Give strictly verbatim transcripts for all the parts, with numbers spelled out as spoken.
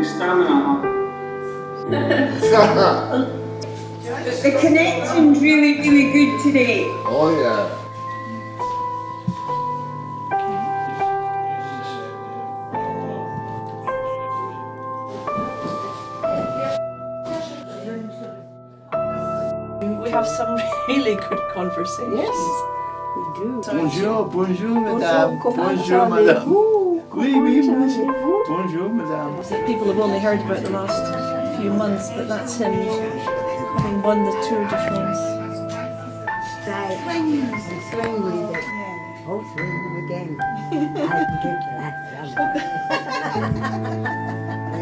the stamina. The connection's really, really good today. Oh yeah. We have some really good conversations. Yes, we do. Bonjour, bonjour, madame. Bonjour, madame. Oui, oui, bonjour. Bonjour, madame. People have only heard about the last few months, but that's him having won the Tour de France. Right. Swing, swing with it. Yeah. Oh, swing again. I get that.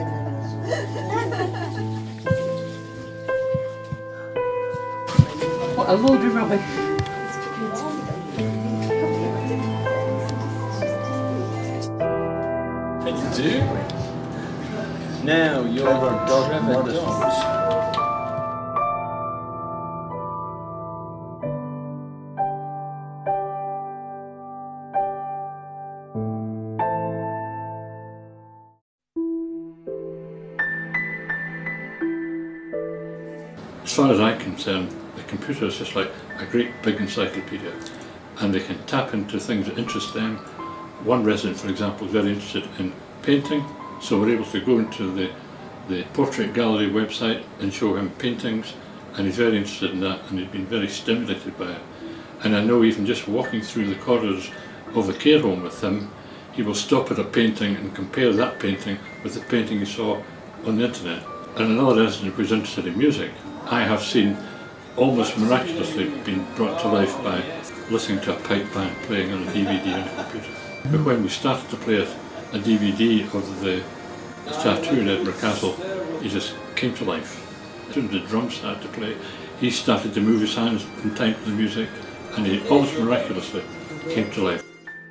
What a load of rubbish. Do? Now you're Trevor Dodds. As far as I'm concerned, the computer is just like a great big encyclopedia, and they can tap into things that interest them. One resident, for example, is very interested in painting, so we're able to go into the, the portrait gallery website and show him paintings, and he's very interested in that, and he's been very stimulated by it. And I know even just walking through the corridors of the care home with him, he will stop at a painting and compare that painting with the painting he saw on the internet. And another resident who's interested in music, I have seen almost miraculously being brought to life by listening to a pipe band playing on a D V D on a computer. But when we started to play a D V D of the, the tattoo in Edinburgh Castle, he just came to life. As soon as the drums started to play, he started to move his hands in time to the music, and he almost miraculously came to life.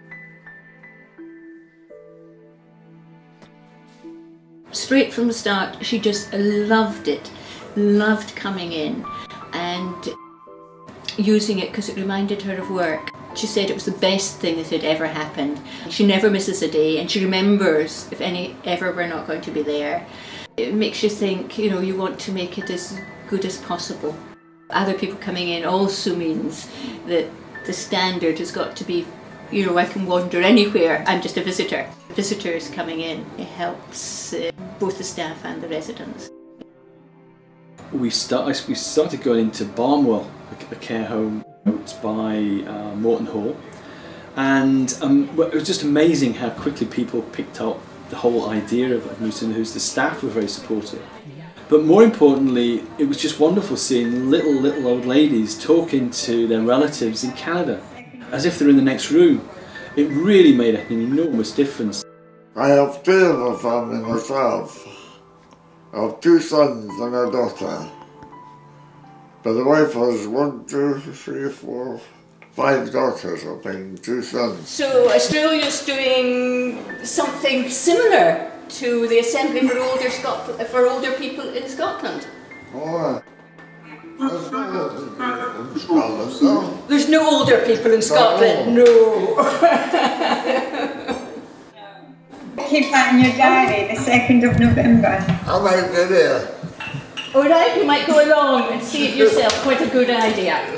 Straight from the start, she just loved it, loved coming in and using it because it reminded her of work. She said it was the best thing that had ever happened. She never misses a day, and she remembers if any ever we're not going to be there. It makes you think, you know, you want to make it as good as possible. Other people coming in also means that the standard has got to be, you know, I can wander anywhere, I'm just a visitor. Visitors coming in, it helps uh, both the staff and the residents. We, start, we started going into Barnwell, a care home out by uh, Morton Hall, and um, it was just amazing how quickly people picked up the whole idea of Hoose and Hoose. The staff were very supportive. But more importantly, it was just wonderful seeing little, little old ladies talking to their relatives in Canada, as if they're in the next room. It really made an enormous difference. I have two of a family myself. I have two sons and a daughter. But the wife has one, two, three, four, five daughters, I think, two sons. So Australia's doing something similar to the Assembly for Older, Scot for older People in Scotland. Oh, there's no older people in Scotland, no? There's no older people in Scotland, no. Keep that in your diary, the second of November. I might be there. All right, you might go along and see it yourself. Quite a good idea.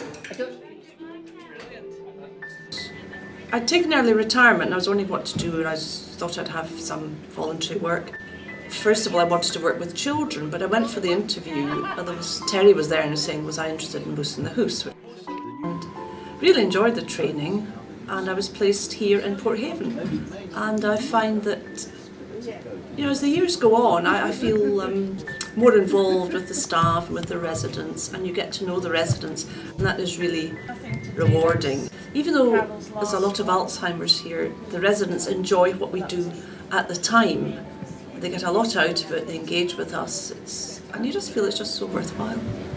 I'd taken early retirement and I was wondering what to do, and I thought I'd have some voluntary work. First of all, I wanted to work with children, but I went for the interview and there was, Terry was there and was saying, was I interested in boosting the Hoose? And really enjoyed the training, and I was placed here in Porthaven. And I find that, you know, as the years go on, I, I feel um, more involved with the staff and with the residents, and you get to know the residents, and that is really rewarding. Even though there's a lot of Alzheimer's here, the residents enjoy what we do at the time. They get a lot out of it, they engage with us, it's, and you just feel it's just so worthwhile.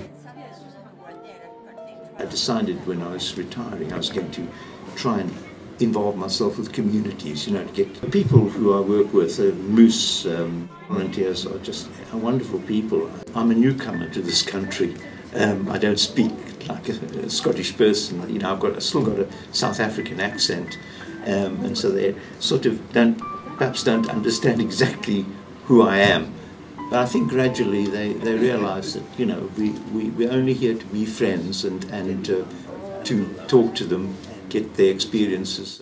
I decided when I was retiring I was going to try and involve myself with communities, you know, to get the people who I work with, uh, Moose um, volunteers are just wonderful people. I'm a newcomer to this country. Um, I don't speak like a, a Scottish person, you know, I've got, I've still got a South African accent, um, and so they sort of don't, perhaps don't understand exactly who I am. But I think gradually they, they realise that, you know, we, we, we're only here to be friends and, and uh, to talk to them, get their experiences.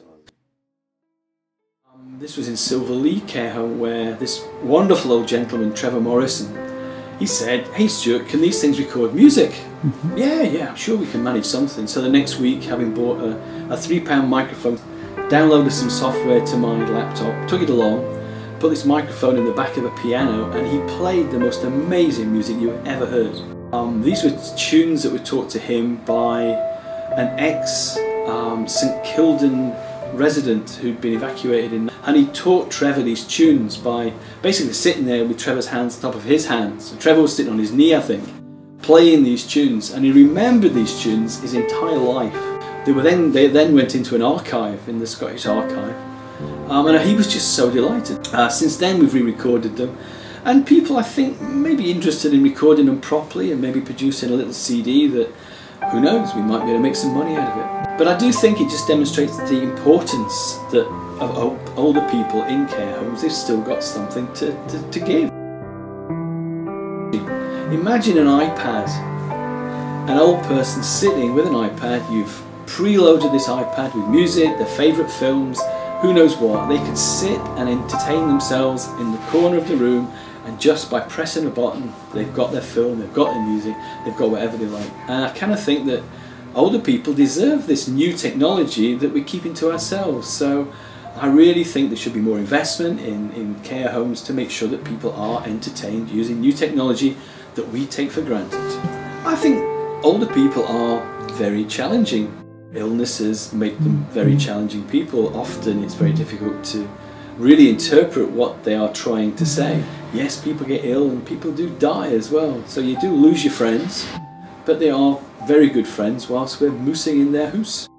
Um, this was in Silverlea Care Home, where this wonderful old gentleman, Trevor Morrison, he said, "Hey Stuart, can these things record music?" Mm-hmm. Yeah, yeah, I'm sure we can manage something. So the next week, having bought a, a three pound microphone, downloaded some software to my laptop, took it along, put this microphone in the back of a piano, and he played the most amazing music you ever heard. Um, these were tunes that were taught to him by an ex um, St Kildan resident who'd been evacuated in, and he taught Trevor these tunes by basically sitting there with Trevor's hands on top of his hands. So Trevor was sitting on his knee, I think, playing these tunes, and he remembered these tunes his entire life. They were then they then went into an archive in the Scottish Archive, um, and he was just so delighted. Uh, since then we've re-recorded them, and people, I think, may be interested in recording them properly and maybe producing a little C D that, who knows, we might be able to make some money out of it. But I do think it just demonstrates the importance that of older people in care homes. They've still got something to, to, to give. Imagine an iPad, an old person sitting with an iPad. You've preloaded this iPad with music, their favourite films, who knows what. They could sit and entertain themselves in the corner of the room, and just by pressing a button, they've got their film, they've got their music, they've got whatever they like. And I kind of think that older people deserve this new technology that we're keeping to ourselves. So I really think there should be more investment in, in care homes to make sure that people are entertained using new technology that we take for granted. I think older people are very challenging. Illnesses make them very challenging people. Often it's very difficult to really interpret what they are trying to say. Yes, people get ill and people do die as well. So you do lose your friends, but they are very good friends whilst we're moosing in their hoose.